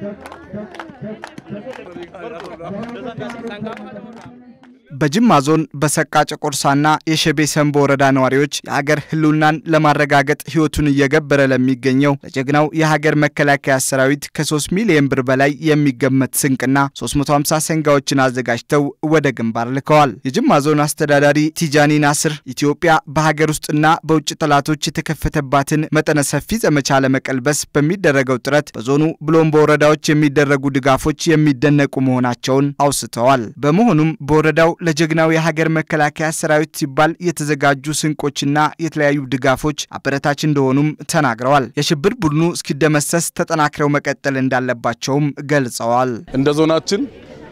በጅማ ዞን በሰቃ ጨቆርሳና የሸቤ ሰንቦ ወረዳ ነዋሪዎች የሀገር ህልውናን ለማረጋገጥ ህይወቱን እየገበረ ለሚገኘው ለጀግናው የሀገር መከላከያ ሰራዊት ከ3 ሚሊዮን ብር በላይ የሚገመት ስንቅና 350 ሰንጋዎችን አዘጋጅተው ወደ ግንባር ልከዋል። የጅማ ዞን አስተዳዳሪ ቲጃኒ ናስር ኢትዮጵያ በሀገር ውስጥና በውጭ ጠላቶች የተከፈተባትን መጠነ ሰፊ ዘመቻ ለመቀልበስ በሚደረገው ጥረት በዞኑ ብሎም በወረዳዎች የሚደረጉ ድጋፎች የሚደነቁ መሆናቸውን አውስተዋል። በመሆኑም በወረዳው ለጀግናው የሀገር መከላከያ ሰራዊት ሲባል የተዘጋጁ ስንቆችና የተለያዩ ድጋፎች አበረታች እንደሆኑም ተናግረዋል። የሽብር ቡድኑ እስኪደመሰስ ተጠናክረው መቀጠል እንዳለባቸውም ገልጸዋል። እንደ ዞናችን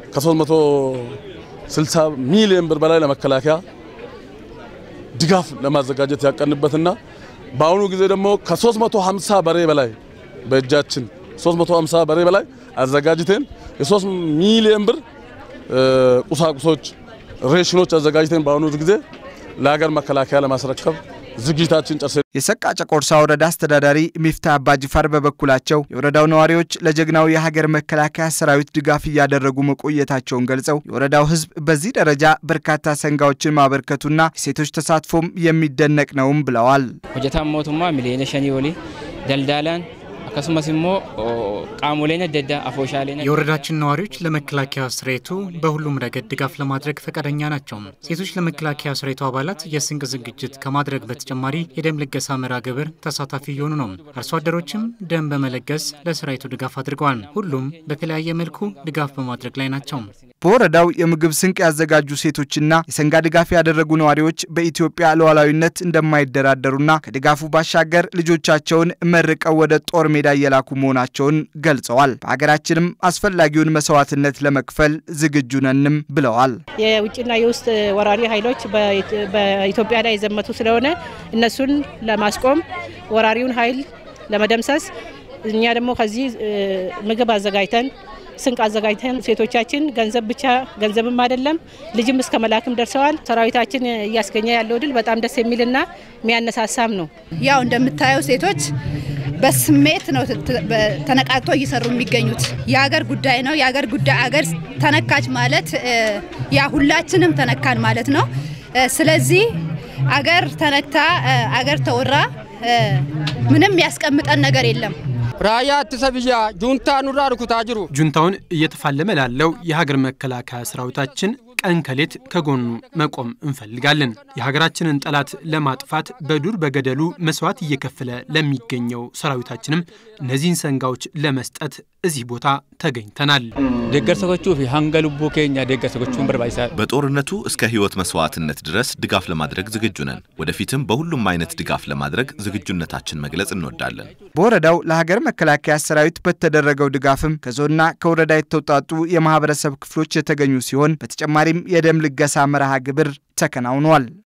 ከ360 ሚሊዮን ብር በላይ ለመከላከያ ድጋፍ ለማዘጋጀት ያቀንበትና በአሁኑ ጊዜ ደግሞ ከ350 በሬ በላይ በእጃችን 350 በሬ በላይ አዘጋጅተን የ3 ሚሊዮን ብር ቁሳቁሶች ሬሽኖች አዘጋጅተን በአሁኑ ጊዜ ለሀገር መከላከያ ለማስረከብ ዝግጅታችን ጨርሰን የሰቃ ጨቆርሳ ወረዳ አስተዳዳሪ ሚፍታ አባጅፋር በበኩላቸው የወረዳው ነዋሪዎች ለጀግናው የሀገር መከላከያ ሰራዊት ድጋፍ እያደረጉ መቆየታቸውን ገልጸው የወረዳው ህዝብ በዚህ ደረጃ በርካታ ሰንጋዎችን ማበርከቱና ሴቶች ተሳትፎም የሚደነቅ ነውም ብለዋል። ወጀታም ሞቱማ ሚሊዮን ሸኒ ወሊ ደልዳላን አከስማስሞ ቃሙሌነ ደዳ አፎሻሌነ የወረዳችን ነዋሪዎች ለመከላከያ ሰራዊቱ በሁሉም ረገድ ድጋፍ ለማድረግ ፈቃደኛ ናቸው። ሴቶች ለመከላከያ ሰራዊቱ አባላት የስንቅ ዝግጅት ከማድረግ በተጨማሪ የደም ልገሳ መርሃ ግብር ተሳታፊ እየሆኑ ነው። አርሶ አደሮችም ደም በመለገስ ለሰራዊቱ ድጋፍ አድርገዋል። ሁሉም በተለያየ መልኩ ድጋፍ በማድረግ ላይ ናቸው። በወረዳው የምግብ ስንቅ ያዘጋጁ ሴቶችና የሰንጋ ድጋፍ ያደረጉ ነዋሪዎች በኢትዮጵያ ሉዓላዊነት እንደማይደራደሩና ከድጋፉ ባሻገር ልጆቻቸውን መርቀው ወደ ጦር ሜዳ እየላኩ መሆናቸውን ገልጸዋል። በሀገራችንም አስፈላጊውን መስዋዕትነት ለመክፈል ዝግጁ ነንም ብለዋል። የውጭና የውስጥ ወራሪ ኃይሎች በኢትዮጵያ ላይ የዘመቱ ስለሆነ እነሱን ለማስቆም ወራሪውን ኃይል ለመደምሰስ እኛ ደግሞ ከዚህ ምግብ አዘጋጅተን ስንቅ አዘጋጅተን ሴቶቻችን ገንዘብም አይደለም ልጅም እስከ መላክም ደርሰዋል። ሰራዊታችን እያስገኘ ያለው ድል በጣም ደስ የሚልና የሚያነሳሳም ነው። ያው እንደምታየው ሴቶች በስሜት ነው ተነቃቅተው እየሰሩ የሚገኙት። የሀገር ጉዳይ ነው። የሀገር ጉዳይ አገር ተነካች ማለት ያ ሁላችንም ተነካን ማለት ነው። ስለዚህ አገር ተነክታ አገር ተወራ ምንም ያስቀምጠን ነገር የለም። ራያ ተሰብያ ጁንታ ኑራር ኩታጅሩ ጁንታውን እየተፋለመ ላለው የሀገር መከላከያ ሰራዊታችን ቀንከሌት ከጎኑ መቆም እንፈልጋለን። የሀገራችንን ጠላት ለማጥፋት በዱር በገደሉ መስዋዕት እየከፈለ ለሚገኘው ሰራዊታችንም እነዚህን ሰንጋዎች ለመስጠት እዚህ ቦታ ተገኝተናል። ደገርሰኮቹ ሃንገሉቡ ኬኛ ደገርሰኮቹን በርባይሳ በጦርነቱ እስከ ህይወት መስዋዕትነት ድረስ ድጋፍ ለማድረግ ዝግጁ ነን። ወደፊትም በሁሉም አይነት ድጋፍ ለማድረግ ዝግጁነታችን መግለጽ እንወዳለን። በወረዳው ለሀገር መከላከያ ሰራዊት በተደረገው ድጋፍም ከዞንና ከወረዳ የተውጣጡ የማህበረሰብ ክፍሎች የተገኙ ሲሆን በተጨማሪም የደም ልገሳ መርሃ ግብር ተከናውኗል።